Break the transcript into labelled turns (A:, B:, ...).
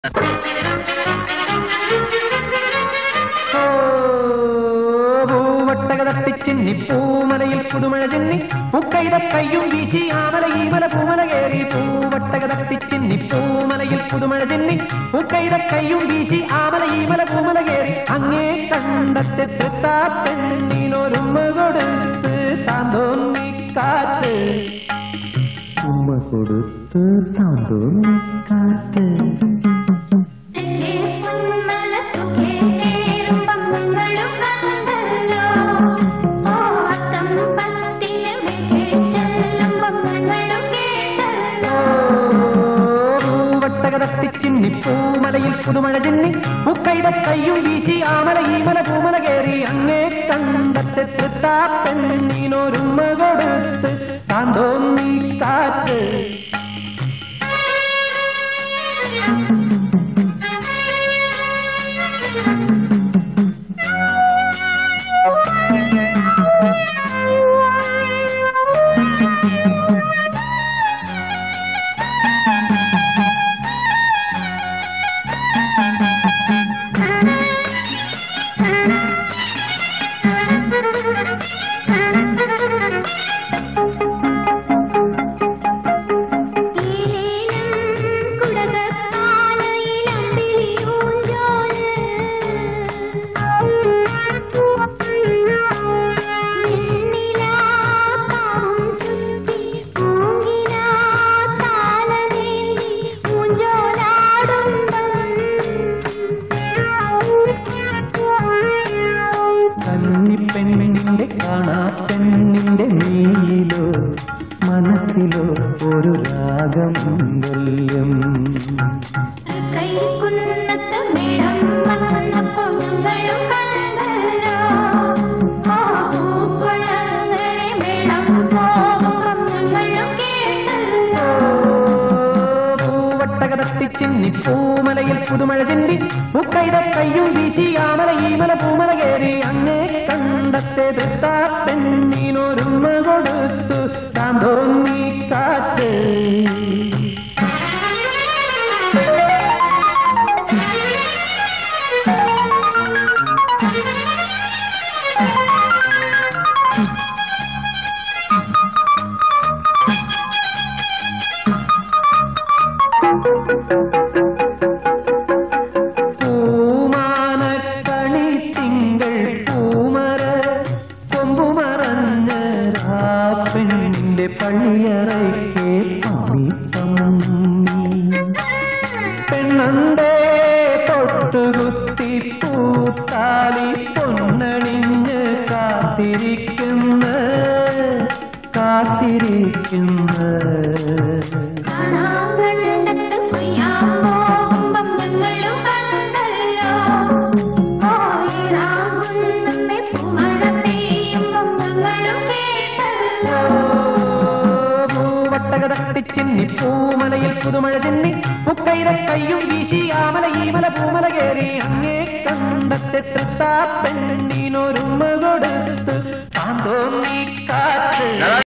A: പൂവട്ടകതട്ടിച്ചിന്നി പൂമലയിൽ പുതുമഴ ചെന്നി മുക്കൈത കയ്യും വീശി ആമല ഈമല പൂമല കേറി പൂവട്ടകതട്ടിച്ചിന്നി പൂമലയിൽ പുതുമഴ ചെന്നി മുക്കൈത കയ്യും വീശി ആമല ഈമല പൂമല കേറി അങ്ങേ കണ്ടത്തെ തൃത്താ പെണ്ണിനൊരുമ്മ കൊടുത്ത് താന്തോന്നി കാറ്റ് ഉമ്മ കൊടുത്ത് താന്തോന്നി കാറ്റ് ിന്നി പൂമലയിൽ പുതുമഴ ചെന്നി മുക്കൈത കയ്യും വീശി ആമല ഈമല പൂമല കേറി അങ്ങേ കണ്ടത്തെ തൃത്താ പെണ്ണിനൊരുമ്മ കൊടുത്ത് താന്തോന്നി കാറ്റ് പെണ്ണിന്റെ കാണാ പെണ്ണിന്റെ നീയിലോ മനസ്സിലോ ഒരു രാഗം വല്യം പൂവട്ടകതട്ടിച്ചിന്നി പൂമലയിൽ പുതുമഴ ചെന്നി മുക്കൈത കയ്യും വീശി ആമല ഈമല പൂമല കേറി അങ്ങേ കണ്ടത്തെ തൃത്താ പെണ്ണിനൊരുമ്മ കൊടുത്തു താന്തോന്നി കാറ്റ് പൂമാനക്കണി തിങ്കൾ പൂമര കൊമ്പുമറഞ്ഞ ആ പെണ്ണിന്റെ പള്ളിയറയ്ക്ക് പെണ്ണണ്ടേ തൊട്ടുകുത്തി പൂത്താലി പൊന്നണിഞ്ഞ് കാത്തിരിക്കുന്ന പൂവട്ടകതട്ടിച്ചിന്നി പൂമലയിൽ പുതുമഴ ചെന്നി മുക്കൈത കയ്യും വീശി ആമല ഈമല പൂമല കേറി അങ്ങേ കണ്ടത്തെ തൃത്താ പെണ്ണിനൊരുമ്മ കൊടുത്ത് താന്തോന്നി കാറ്റ്